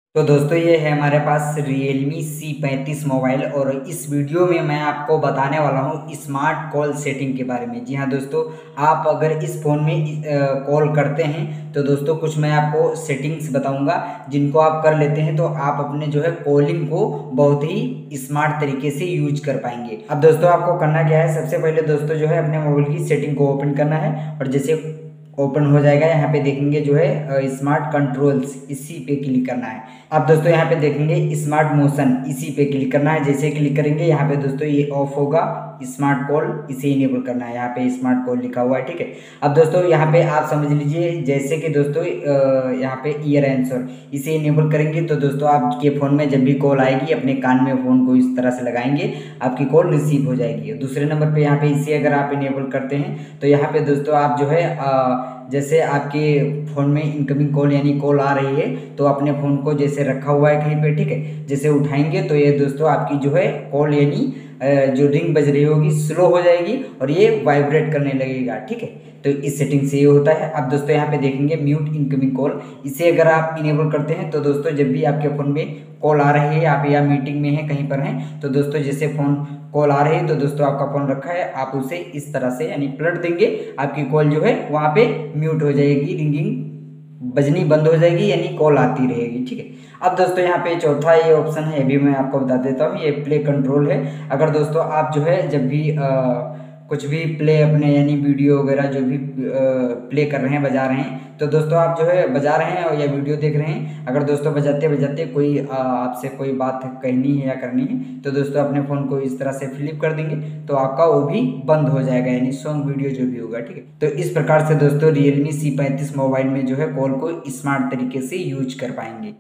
तो दोस्तों ये है हमारे पास Realme C35 मोबाइल और इस वीडियो में मैं आपको बताने वाला हूँ स्मार्ट कॉल सेटिंग के बारे में। जी हाँ दोस्तों, आप अगर इस फ़ोन में कॉल करते हैं तो दोस्तों कुछ मैं आपको सेटिंग्स बताऊंगा जिनको आप कर लेते हैं तो आप अपने जो है कॉलिंग को बहुत ही स्मार्ट तरीके से यूज कर पाएंगे। अब दोस्तों आपको करना क्या है, सबसे पहले दोस्तों जो है अपने मोबाइल की सेटिंग को ओपन करना है और जैसे ओपन हो जाएगा यहाँ पे देखेंगे जो है स्मार्ट कंट्रोल्स, इसी पे क्लिक करना है। अब दोस्तों यहाँ पे देखेंगे स्मार्ट मोशन, इसी पे क्लिक करना है। जैसे क्लिक करेंगे यहाँ पे दोस्तों ये ऑफ होगा, स्मार्ट कॉल इसे इनेबल करना है। यहाँ पे स्मार्ट कॉल लिखा हुआ है, ठीक है। अब दोस्तों यहाँ पे आप समझ लीजिए जैसे कि दोस्तों यहाँ पे ईयर आंसर इसे इनेबल करेंगे तो दोस्तों आपके फ़ोन में जब भी कॉल आएगी अपने कान में फ़ोन को इस तरह से लगाएंगे, आपकी कॉल रिसीव हो जाएगी। दूसरे नंबर पे यहाँ पे इसे अगर आप इनेबल करते हैं तो यहाँ पे दोस्तों आप जो है जैसे आपके फ़ोन में इनकमिंग कॉल यानी कॉल आ रही है तो अपने फ़ोन को जैसे रखा हुआ है कहीं पे, ठीक है, जैसे उठाएंगे तो ये दोस्तों आपकी जो है कॉल यानी जो रिंग बज रही होगी स्लो हो जाएगी और ये वाइब्रेट करने लगेगा, ठीक है। तो इस सेटिंग से ये होता है। अब दोस्तों यहाँ पे देखेंगे म्यूट इनकमिंग कॉल, इसे अगर आप इनेबल करते हैं तो दोस्तों जब भी आपके फ़ोन में कॉल आ रही है, आप या मीटिंग में हैं कहीं पर हैं तो दोस्तों जैसे फ़ोन कॉल आ रही है तो दोस्तों आपका फ़ोन रखा है, आप उसे इस तरह से यानी पलट देंगे, आपकी कॉल जो है वहाँ पे म्यूट हो जाएगी, रिंगिंग बजनी बंद हो जाएगी यानी कॉल आती रहेगी, ठीक है। अब दोस्तों यहाँ पे चौथा ये ऑप्शन है, अभी मैं आपको बता देता हूँ, ये प्ले कंट्रोल है। अगर दोस्तों आप जो है जब भी कुछ भी प्ले अपने यानी वीडियो वगैरह जो भी प्ले कर रहे हैं, बजा रहे हैं, तो दोस्तों आप जो है बजा रहे हैं और या वीडियो देख रहे हैं, अगर दोस्तों बजाते बजाते कोई आपसे कोई बात कहनी है या करनी है तो दोस्तों अपने फ़ोन को इस तरह से फ्लिप कर देंगे तो आपका वो भी बंद हो जाएगा यानी सॉन्ग वीडियो जो भी होगा, ठीक है। तो इस प्रकार से दोस्तों Realme C35 मोबाइल में जो है कॉल को स्मार्ट तरीके से यूज कर पाएंगे।